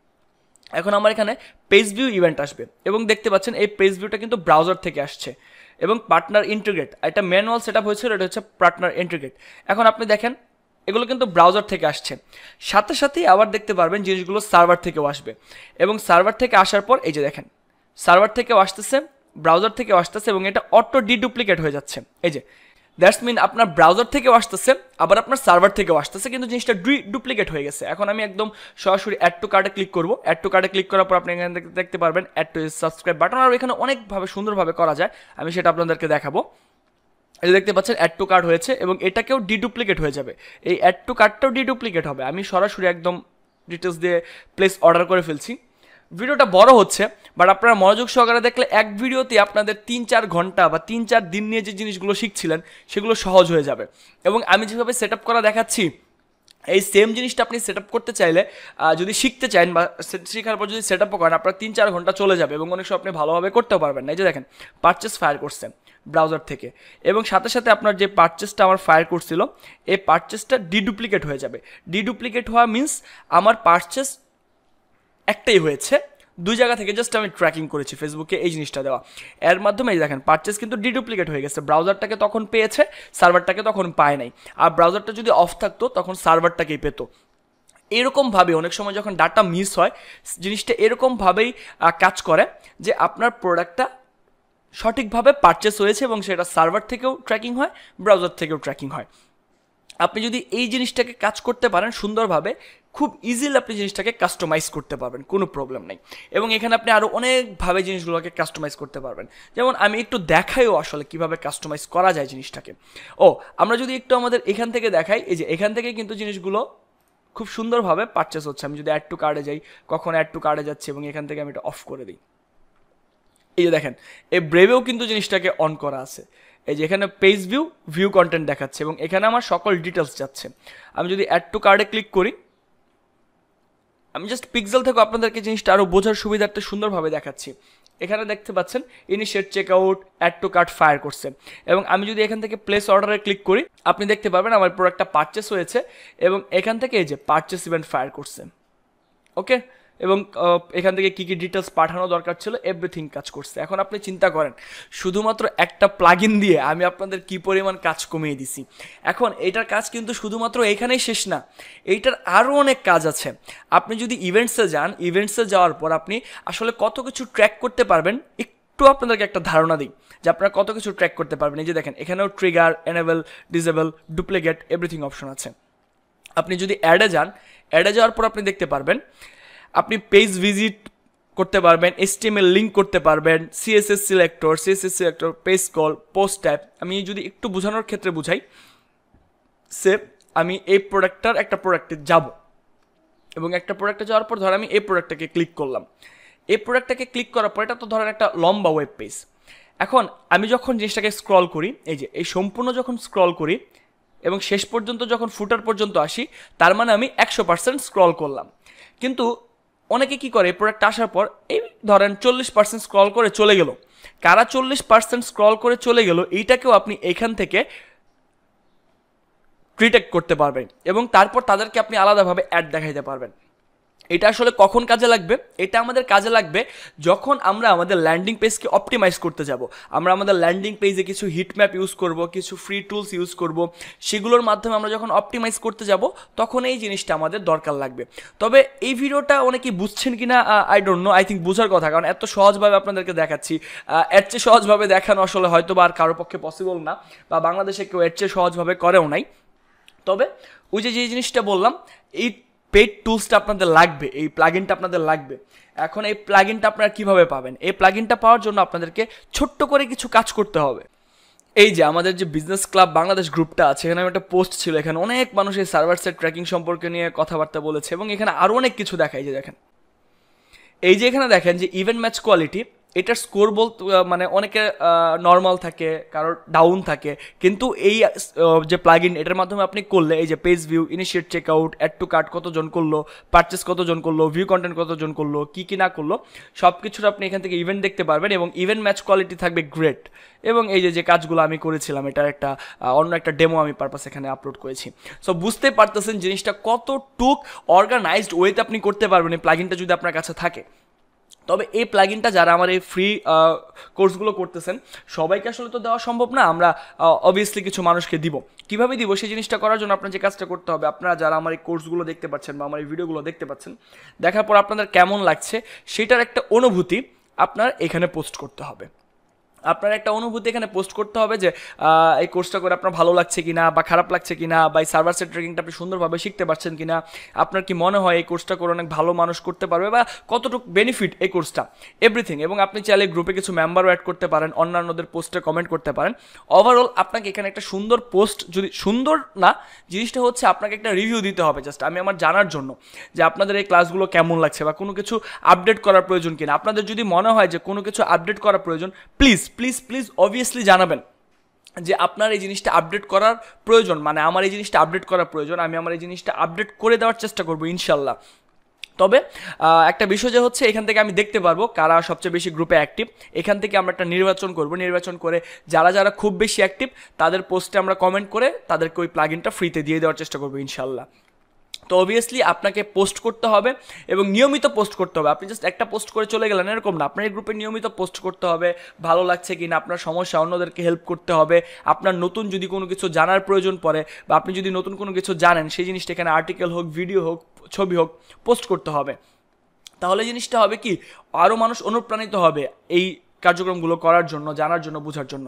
এখন আমার এখানে পেজ ভিউ ইভেন্ট আসবে এবং দেখতে পাচ্ছেন এই পেজ ভিউটা কিন্তু ব্রাউজার থেকে আসছে এবং পার্টনার ইন্টিগ্রেট, এটা ম্যানুয়াল সেট আপ হয়েছিল, এটা হচ্ছে পার্টনার ইন্টিগ্রেট। এখন আপনি দেখেন এগুলো কিন্তু ব্রাউজার থেকে আসছে, সাথে সাথেই আবার দেখতে পারবেন জিনিসগুলো সার্ভার থেকেও আসবে এবং সার্ভার থেকে আসার পর এই যে দেখেন সার্ভার থেকেও আসতেছে, ব্রাউজার থেকেও আসতেছে এবং এটা অটো ডিডুপ্লিকেট হয়ে যাচ্ছে। এই যে দ্যাটস মিন আপনার ব্রাউজার থেকেও আসতেছে আবার আপনার সার্ভার থেকেও আসতেছে, কিন্তু জিনিসটা ডুপ্লিকেট হয়ে গেছে। এখন আমি একদম সরাসরি অ্যাড টু কার্টে ক্লিক করবো। অ্যাড টু কার্টে ক্লিক করার পর আপনি এখানে দেখতে পারবেন অ্যাড টু সাবস্ক্রাইব বাটন, আর এখানে অনেকভাবে সুন্দরভাবে করা যায়, আমি সেটা আপনাদেরকে দেখাবো। এই দেখতে পাচ্ছেন অ্যাড টু কার্ট হয়েছে এবং এটাকেও ডিডুপ্লিকেট হয়ে যাবে, এই অ্যাড টু কার্টটাও ডিডুপ্লিকেট হবে। আমি সরাসরি একদম ডিটেলস দিয়ে প্লেস অর্ডার করে ফেলছি। ভিডিওটা বড় হচ্ছে, বাট আপনারা মনোযোগ সহকারে দেখলে এক ভিডিওতে আপনাদের 3-4 ঘন্টা বা 3-4 দিন নিয়ে যে জিনিসগুলো শিখছিলেন সেগুলো সহজ হয়ে যাবে। এবং আমি যেভাবে সেট আপ করা দেখাচ্ছি এই সেম জিনিসটা আপনি সেট আপ করতে চাইলে যদি শিখতে চান বা শেখার পর যদি সেট আপও করেন আপনার 3-4 ঘন্টা চলে যাবে এবং অনেক সময় আপনি ভালোভাবে করতেও পারবেন না। এই যে দেখেন পারচেস ফায়ার করছেন ব্রাউজার থেকে এবং সাথে সাথে আপনার যে পারচেসটা আমার ফায়ার করছিল এই পারচেসটা ডিডুপ্লিকেট হয়ে যাবে। ডিডুপ্লিকেট হওয়া মিনস আমার পারচেস একটাই হয়েছে, দুই জায়গা থেকে জাস্ট আমি ট্র্যাকিং করেছি ফেসবুকে এই জিনিসটা দেওয়া, এর মাধ্যমে এই দেখেন পারচেস কিন্তু ডিডুপ্লিকেট হয়ে গেছে। ব্রাউজারটাকে তখন পেয়েছে, সার্ভারটাকে তখন পায় নাই, আর ব্রাউজারটা যদি অফ থাকতো তখন সার্ভারটাকেই পেতো। এরকমভাবে অনেক সময় যখন ডাটা মিস হয় জিনিসটা এরকমভাবেই কাজ করে যে আপনার প্রোডাক্টটা সঠিকভাবে পারচেস হয়েছে এবং সেটা সার্ভার থেকেও ট্র্যাকিং হয়, ব্রাউজার থেকেও ট্র্যাকিং হয়। আপনি যদি এই জিনিসটাকে কাজ করতে পারেন সুন্দরভাবে, খুব ইজিলি আপনি জিনিসটাকে কাস্টমাইজ করতে পারবেন, কোনো প্রবলেম নেই। এবং এখানে আপনি আরও অনেকভাবে জিনিসগুলোকে কাস্টমাইজ করতে পারবেন, যেমন আমি একটু দেখাইও আসলে কিভাবে কাস্টমাইজ করা যায় জিনিসটাকে। আমরা যদি একটু আমাদের এখান থেকে দেখাই, এই যে এখান থেকে কিন্তু জিনিসগুলো খুব সুন্দরভাবে পারচেস হচ্ছে। আমি যদি অ্যাড টু কার্ডে যাই, কখন অ্যাড টু কার্ডে যাচ্ছি এবং এখান থেকে আমি এটা অফ করে দিই, এই যে দেখেন এই ব্রেভেও কিন্তু জিনিসটাকে অন করা আছে। এই যে এখানে পেজ ভিউ কন্টেন্ট দেখাচ্ছে এবং এখানে আমার সকল ডিটেলস যাচ্ছে। আমি যদি অ্যাড টু কার্ডে ক্লিক করি, আমি জাস্ট পিক্সেল থেকে আপনাদেরকে জিনিসটা আরও বোঝার সুবিধার্থে সুন্দরভাবে দেখাচ্ছি। এখানে দেখতে পাচ্ছেন initiate checkout, add to cart fire করছে এবং আমি যদি এখান থেকে প্লেস অর্ডারে ক্লিক করি আপনি দেখতে পাবেন আমার প্রোডাক্টটা পারচেস হয়েছে এবং এখান থেকে এই যে পারচেস ইভেন্ট ফায়ার করছে। ওকে, এবং এখান থেকে কী কী ডিটেলস পাঠানো দরকার ছিল এভরিথিং কাজ করছে। এখন আপনি চিন্তা করেন শুধুমাত্র একটা প্লাগইন দিয়ে আমি আপনাদের কী পরিমাণ কাজ কমিয়ে দিছি। এখন এইটার কাজ কিন্তু শুধুমাত্র এখানেই শেষ না, এইটার আরও অনেক কাজ আছে। আপনি যদি ইভেন্টসে যান, ইভেন্টসে যাওয়ার পর আপনি আসলে কত কিছু ট্র্যাক করতে পারবেন, একটু আপনাদেরকে একটা ধারণা দিই যে আপনারা কত কিছু ট্র্যাক করতে পারবেন। এই যে দেখেন এখানেও trigger, enable, disable, duplicate everything option আছে। আপনি যদি অ্যাডে যান, অ্যাডে যাওয়ার পর আপনি দেখতে পারবেন আপনি পেজ ভিজিট করতে পারবেন, HTML লিঙ্ক করতে পারবেন, CSS selector, page call, post tab. আমি যদি একটু বোঝানোর ক্ষেত্রে বুঝাই, আমি এই একটা প্রোডাক্টে যাব এবং একটা প্রোডাক্টে যাওয়ার পর ধর আমি এই প্রোডাক্টটাকে ক্লিক করলাম। এই প্রোডাক্টটাকে ক্লিক করার পর এটা তো ধরেন একটা লম্বা ওয়েব পেজ। এখন আমি যখন জিনিসটাকে স্ক্রল করি, এই যে এই সম্পূর্ণ যখন স্ক্রল করি এবং শেষ পর্যন্ত যখন ফুটার পর্যন্ত আসি, তার মানে আমি 100% স্ক্রল করলাম। কিন্তু অনেকে কি করে, প্রোডাক্ট আসার পর এই ধরেন 40% স্ক্রল করে চলে গেল। কারা 40% স্ক্রল করে চলে গেল এইটাকেও আপনি এখান থেকে ডিটেক্ট করতে পারবেন এবং তারপর তাদেরকে আপনি আলাদাভাবে অ্যাড দেখাইতে পারবেন। এটা আসলে কখন কাজে লাগবে? এটা আমাদের কাজে লাগবে যখন আমরা আমাদের ল্যান্ডিং পেজকে অপটিমাইজ করতে যাব। আমরা আমাদের ল্যান্ডিং পেজে কিছু হিট ম্যাপ ইউজ করব, কিছু ফ্রি টুলস ইউজ করব, সেগুলোর মাধ্যমে আমরা যখন অপটিমাইজ করতে যাব তখন এই জিনিসটা আমাদের দরকার লাগবে। তবে এই ভিডিওটা অনেকেই বুঝছেন কিনা I don't know, I think বোঝার কথা, কারণ এত সহজভাবে আপনাদেরকে দেখাচ্ছি। এর চেয়ে সহজভাবে দেখানো আসলে হয়তো বা আর কারোর পক্ষে পসিবল না, বা বাংলাদেশে কেউ এর চেয়ে সহজভাবে করেও নাই। তবে ওই যে জিনিসটা বললাম, এই পেইড টুলসটা আপনাদের লাগবে, এই প্লাগইনটা আপনাদের লাগবে। এখন এই প্লাগইনটা আপনারা কিভাবে পাবেন? এই প্লাগইনটা পাওয়ার জন্য আপনাদেরকে ছোট্ট করে কিছু কাজ করতে হবে। এই যে আমাদের যে বিজনেস ক্লাব বাংলাদেশ গ্রুপটা আছে, এখানে একটা পোস্ট ছিল, এখানে অনেক মানুষ এই সার্ভার সাইড ট্র্যাকিং সম্পর্কে নিয়ে কথাবার্তা বলেছে এবং এখানে আরও অনেক কিছু দেখায়। যে দেখেন এই যে এখানে দেখেন যে ইভেন্ট ম্যাচ কোয়ালিটি, এটার স্কোর বলতে মানে অনেকে নর্মাল থাকে, কারোর ডাউন থাকে, কিন্তু এই যে প্লাগইন এটার মাধ্যমে আপনি করলে এই যে page view, initiate checkout, add to cart কতজন করলো, পারচেস কতজন করলো, ভিউ কন্টেন্ট কতজন করলো, কী না করলো, সব কিছুর আপনি এখান থেকে ইভেন্ট দেখতে পারবেন এবং ইভেন্ট ম্যাচ কোয়ালিটি থাকবে গ্রেট। এবং এই যে কাজগুলো আমি করেছিলাম এটার একটা অন্য একটা ডেমো আমি পারপাস এখানে আপলোড করেছি। সো বুঝতে পারতেছেন জিনিসটা কতটুক অর্গানাইজড ওয়েতে আপনি করতে পারবেন এই প্লাগইনটা যদি আপনার কাছে থাকে। তবে এই প্লাগইনটা যারা আমার এই ফ্রি কোর্সগুলো করতেছেন সবাইকে আসলে তো দেওয়া সম্ভব না, আমরা অবভিয়াসলি কিছু মানুষকে দিব। কীভাবে দিব সেই জিনিসটা করার জন্য আপনার যে কাজটা করতে হবে, আপনারা যারা আমার এই কোর্সগুলো দেখতে পাচ্ছেন বা আমার এই ভিডিওগুলো দেখতে পাচ্ছেন, দেখার পর আপনাদের কেমন লাগছে সেটার একটা অনুভূতি আপনার এখানে পোস্ট করতে হবে। আপনার একটা অনুভূতি এখানে পোস্ট করতে হবে যে এই কোর্সটা করে আপনার ভালো লাগছে কিনা বা খারাপ লাগছে কিনা, বা এই সার্ভার সেট ট্রেকিংটা আপনি সুন্দরভাবে শিখতে পারছেন কিনা, আপনার কি মনে হয় এই কোর্সটা করে অনেক ভালো মানুষ করতে পারবে বা কতটুকু বেনিফিট এই কোর্সটা, এভরিথিং। এবং আপনি চাইলে গ্রুপে কিছু মেম্বারও অ্যাড করতে পারেন, অন্যান্যদের পোস্টে কমেন্ট করতে পারেন। ওভারঅল আপনাকে এখানে একটা সুন্দর পোস্ট, যদি সুন্দর না, জিনিসটা হচ্ছে আপনাকে একটা রিভিউ দিতে হবে জাস্ট আমি আমার জানার জন্য যে আপনাদের এই ক্লাসগুলো কেমন লাগছে বা কোনো কিছু আপডেট করার প্রয়োজন কিনা। আপনাদের যদি মনে হয় যে কোনো কিছু আপডেট করার প্রয়োজন, প্লিজ প্লিজ প্লিজ অবভিয়াসলি জানাবেন যে আপনার এই জিনিসটা আপডেট করার প্রয়োজন, মানে আমার এই জিনিসটা আপডেট করার প্রয়োজন, আমি আমার এই জিনিসটা আপডেট করে দেওয়ার চেষ্টা করবো ইনশাল্লাহ। তবে একটা বিষয় যে হচ্ছে এখান থেকে আমি দেখতে পারবো কারা সবচেয়ে বেশি গ্রুপে অ্যাক্টিভ। এখান থেকে আমরা একটা নির্বাচন করব, নির্বাচন করে যারা যারা খুব বেশি অ্যাক্টিভ তাদের পোস্টে আমরা কমেন্ট করে তাদেরকে ওই প্লাগইনটা ফ্রিতে দিয়ে দেওয়ার চেষ্টা করবো ইনশাল্লাহ। তো অবভিয়াসলি আপনাকে পোস্ট করতে হবে এবং নিয়মিত পোস্ট করতে হবে। আপনি জাস্ট একটা পোস্ট করে চলে গেলেন এরকম না, আপনার এই গ্রুপে নিয়মিত পোস্ট করতে হবে, ভালো লাগছে কি না, আপনার সমস্যা, অন্যদেরকে হেল্প করতে হবে, আপনার নতুন যদি কোনো কিছু জানার প্রয়োজন পড়ে বা আপনি যদি নতুন কোনো কিছু জানেন সেই জিনিসটা এখানে আর্টিকেল হোক, ভিডিও হোক, ছবি হোক, পোস্ট করতে হবে। তাহলে জিনিসটা হবে কি, আরও মানুষ অনুপ্রাণিত হবে এই কার্যক্রমগুলো করার জন্য, জানার জন্য, বোঝার জন্য।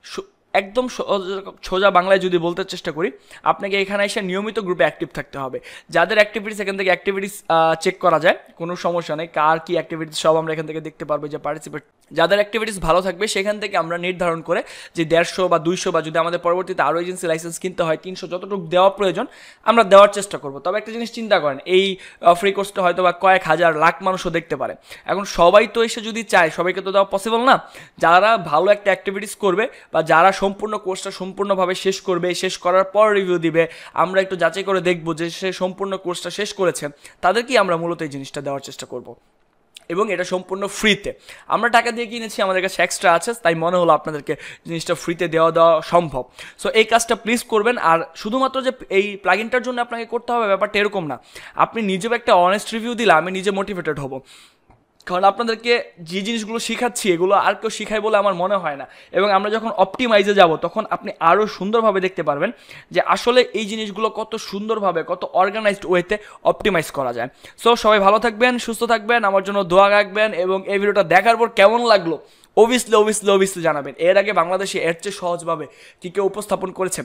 একদম সোজা বাংলায় যদি বলতে চেষ্টা করি, আপনাকে এখানে এসে নিয়মিত গ্রুপে অ্যাক্টিভ থাকতে হবে। যাদের অ্যাক্টিভিটিস এখান থেকে অ্যাক্টিভিটিস চেক করা যায়, কোনো সমস্যা নেই, কার কি অ্যাক্টিভিটিস সব আমরা এখান থেকে দেখতে পারবো যে পার্টিসিপেট। যাদের অ্যাক্টিভিটিস ভালো থাকবে সেখান থেকে আমরা নির্ধারণ করে যে 150 বা 200 বা যদি আমাদের পরবর্তীতে আরও এজেন্সি লাইসেন্স কিনতে হয় 300, যতটুকু দেওয়া প্রয়োজন আমরা দেওয়ার চেষ্টা করবো। তবে একটা জিনিস চিন্তা করেন, এই ফ্রি কোর্সটা হয়তো বা কয়েক হাজার লাখ মানুষও দেখতে পারে। এখন সবাই তো এসে যদি চায়, সবাইকে তো দেওয়া পসিবল না। যারা ভালো একটা অ্যাক্টিভিটিস করবে বা যারা সম্পূর্ণ কোর্সটা সম্পূর্ণভাবে শেষ করবে, শেষ করার পর রিভিউ দিবে, আমরা একটু যাচাই করে দেখবো যে সে সম্পূর্ণ কোর্সটা শেষ করেছে, তাদেরকেই আমরা মূলত এই জিনিসটা দেওয়ার চেষ্টা করব। এবং এটা সম্পূর্ণ ফ্রিতে, আমরা টাকা দিয়ে কিনেছি, আমাদের কাছে এক্সট্রা আছে, তাই মনে হলো আপনাদেরকে জিনিসটা ফ্রিতে দেওয়া সম্ভব। সো এই কাজটা প্লিজ করবেন। আর শুধুমাত্র যে এই প্লাগইনটার জন্য আপনাকে করতে হবে ব্যাপারটা এরকম না, আপনি নিজেও একটা অনেস্ট রিভিউ দিলে আমি নিজে মোটিভেটেড হব, কারণ আপনাদেরকে যে জিনিসগুলো শেখাচ্ছি এগুলো আর কেউ শেখায় বলে আমার মনে হয় না। এবং আমরা যখন অপটিমাইজে যাব তখন আপনি আরও সুন্দরভাবে দেখতে পারবেন যে আসলে এই জিনিসগুলো কত সুন্দরভাবে, কত অর্গানাইজড ওয়েতে অপটিমাইজ করা যায়। সো সবাই ভালো থাকবেন, সুস্থ থাকবেন, আমার জন্য দোয়া রাখবেন এবং এই ভিডিওটা দেখার পর কেমন লাগলো অবভিয়াসলি জানাবেন। এর আগে বাংলাদেশে এর চেয়ে সহজভাবে কি কেউ উপস্থাপন করেছে?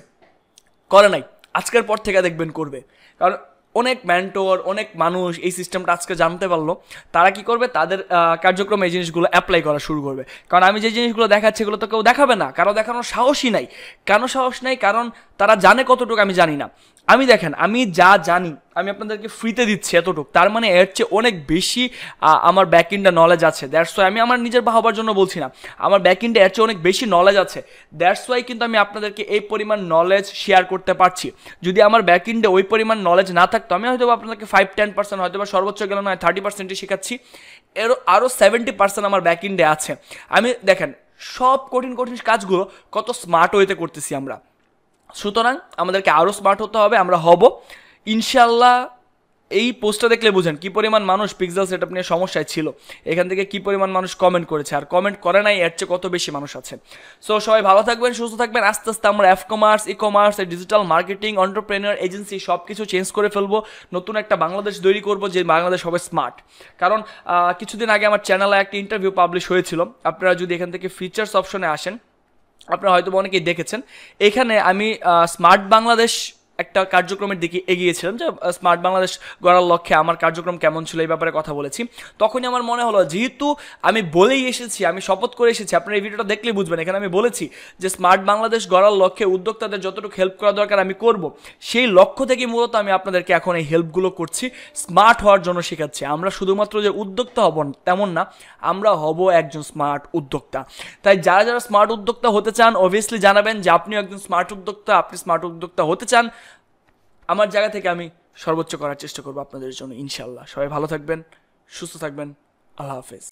করে নাই। আজকের পর থেকে দেখবেন করবে, কারণ অনেক মেন্টর, অনেক মানুষ এই সিস্টেমটা আজকে জানতে পারলো, তারা কি করবে, তাদের কার্যক্রমে এই জিনিসগুলো অ্যাপ্লাই করা শুরু করবে। কারণ আমি যে জিনিসগুলো দেখাচ্ছি এগুলো তো কেউ দেখাবে না, কারো দেখানোর সাহসই নাই। কেন সাহস নাই? কারণ তারা জানে কতটুকু আমি জানি না। আমি দেখেন, আমি যা জানি আমি আপনাদেরকে ফ্রিতে দিচ্ছি এতটুকু, তার মানে এর চেয়ে অনেক বেশি আমার ব্যাকএন্ডে নলেজ আছে। দ্যাটস ওয়াই আমি আমার নিজের বাহবার জন্য বলছি না, আমার ব্যাকএন্ডে এর চেয়ে অনেক বেশি নলেজ আছে। দ্যাটস ওয়াই কিন্তু আমি আপনাদেরকে এই পরিমাণ নলেজ শেয়ার করতে পারছি। যদি আমার ব্যাকএন্ডে ওই পরিমাণ নলেজ না থাকতো, আমি হয়তো আপনাদেরকে 5-10% হয়তো বা সর্বোচ্চ গেলে নয় 30%ই শেখাচ্ছি, আরও 70% আমার ব্যাকএন্ডে আছে। আমি দেখেন সব কঠিন কাজগুলো কত স্মার্ট ওয়েতে করতেছি আমরা। সুতরাং আমাদেরকে আরও স্মার্ট হতে হবে, আমরা হব ইনশাল্লাহ। এই পোস্টটা দেখলে বুঝেন কি পরিমাণ মানুষ পিক্সেল সেটআপ নিয়ে সমস্যায় ছিল, এখান থেকে কি পরিমাণ মানুষ কমেন্ট করেছে, আর কমেন্ট করে নাই এর চেয়ে কত বেশি মানুষ আছে। সো সবাই ভালো থাকবেন, সুস্থ থাকবেন। আস্তে আস্তে আমরা commerce, e commerce, digital marketing, entrepreneur, agency সব কিছু চেঞ্জ করে ফেলবো। নতুন একটা বাংলাদেশ তৈরি করবো, যে বাংলাদেশ হবে স্মার্ট। কারণ কিছুদিন আগে আমার চ্যানেলে একটা ইন্টারভিউ পাবলিশ হয়েছিল, আপনারা যদি এখান থেকে ফিচার্স অপশনে আসেন, আপনারা হয়তো অনেকেই দেখেছেন, এখানে আমি স্মার্ট বাংলাদেশ একটা কার্যক্রমের দিকে এগিয়েছিলাম, যে স্মার্ট বাংলাদেশ গড়ার লক্ষ্যে আমার কার্যক্রম কেমন ছিল এই ব্যাপারে কথা বলেছি। তখনই আমার মনে হলো, যেহেতু আমি বলেই এসেছি, আমি শপথ করে এসেছি, আপনারা এই ভিডিওটা দেখলেই বুঝবেন, এখানে আমি বলেছি যে স্মার্ট বাংলাদেশ গড়ার লক্ষ্যে উদ্যোক্তাদের যতটুকু হেল্প করা দরকার আমি করব। সেই লক্ষ্য থেকে মূলত আমি আপনাদেরকে এখন এই হেল্পগুলো করছি, স্মার্ট হওয়ার জন্য শেখাচ্ছি। আমরা শুধুমাত্র যে উদ্যোক্তা হব তেমন না, আমরা হব একজন স্মার্ট উদ্যোক্তা। তাই যারা যারা স্মার্ট উদ্যোক্তা হতে চান, অবভিয়াসলি জানাবেন যে আপনিও একজন স্মার্ট উদ্যোক্তা, আপনি স্মার্ট উদ্যোক্তা হতে চান। আমার জায়গা থেকে আমি সর্বোচ্চ করার চেষ্টা করবো আপনাদের জন্য, ইনশাল্লাহ। সবাই ভালো থাকবেন, সুস্থ থাকবেন, আল্লাহ হাফেজ।